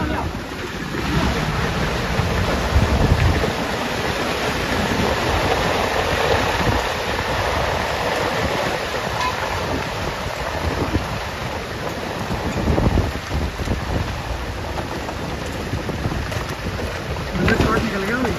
निकल गया भाई।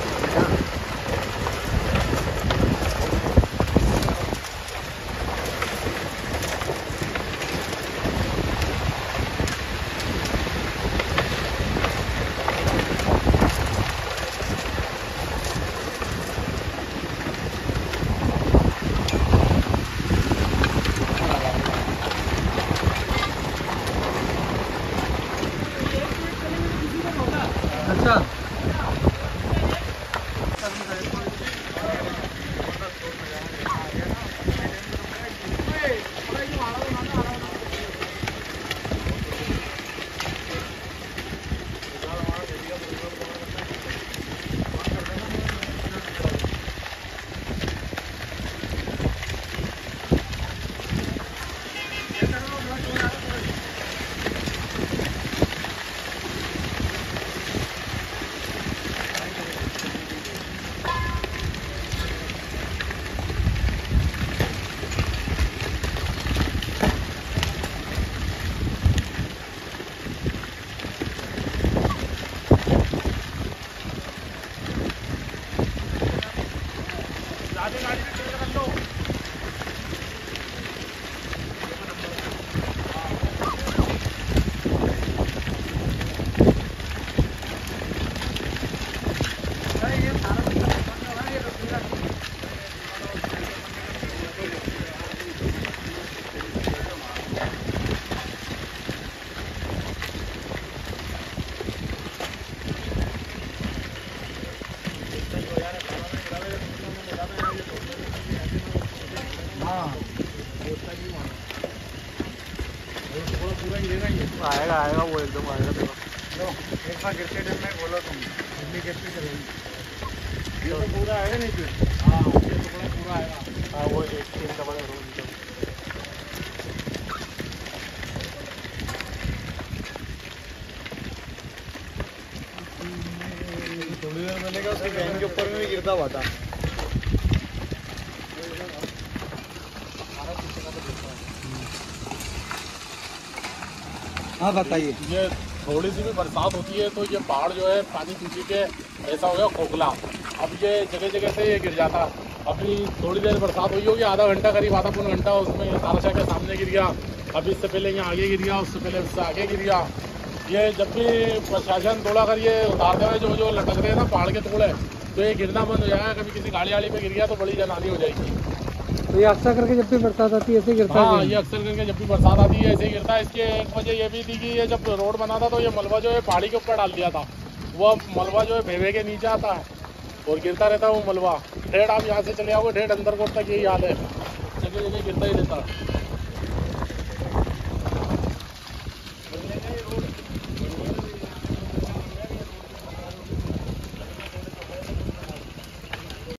अच्छा आएगा आएगा वो एकदम आएगा। देखो एक बार गिरते टाइम में बोलो तुम इतनी कैसे चलेगी। ये तो पूरा आएगा नहीं फिर। हाँ ये तो पूरा आएगा। हाँ वो एक तीन का बड़ा रोड थोड़ी देर मैंने कहा उसके बहन के ऊपर में भी गिरता हुआ था। हाँ बताइए। ये थोड़ी सी भी बरसात होती है तो ये पहाड़ जो है पानी पीछे के ऐसा हो गया खोखला। अब ये जगह जगह से ये गिर जाता। अभी थोड़ी देर बरसात हुई होगी, आधा घंटा करीब आधा पौन घंटा उसमें ताराशाह के सामने गिर गया। अभी इससे पहले यहाँ आगे गिर गया, उससे पहले उससे आगे गिर गया। ये जब भी प्रशासन थोड़ा कर ये उतारते हुए जो लटक रहे हैं ना पहाड़ के टुकड़े, तो ये गिरना बंद हो जाएगा। कभी किसी गाड़ी वाड़ी पे गिर गया तो बड़ी जानहानि हो जाएगी। तो ये अक्सर करके जब भी बरसात आती है ऐसे गिरता है। हाँ ये अक्सर करके जब भी बरसात आती है ऐसे गिरता है। इसकी एक वजह ये भी थी कि ये जब रोड बना था तो ये मलबा जो है पहाड़ी के ऊपर डाल दिया था। वो मलबा जो है भेवे के नीचे आता है और गिरता रहता है वो मलबा। ठेठ आप यहाँ से चले आओगे ठेठ अंदर कोट तक यही हाल है, जगह जगह गिरता ही रहता है।